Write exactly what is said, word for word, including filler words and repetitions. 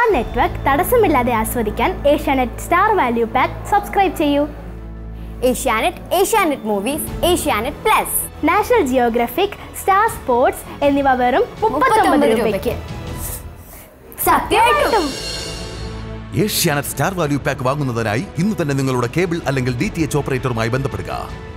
Star network തടസ്സമില്ലാതെ ആസ്വദിക്കാൻ Asianet Star value pack subscribe ചെയ്യൂ. Asianet, Asianet Movies, Asianet Plus, National Geographic, Star Sports എന്നിവ വെറും മുപ്പത്തൊമ്പത് രൂപയ്ക്ക്. സത്യമായിട്ടും ഏഷ്യാനെറ്റ് സ്റ്റാർ വാല്യൂ പാക്ക് വാങ്ങുന്നതിനായി ഇന്ന് തന്നെ നിങ്ങളുടെ കേബിൾ അല്ലെങ്കിൽ ഡി ടി എച്ച് ഓപ്പറേറ്ററുമായി ബന്ധപ്പെടുക.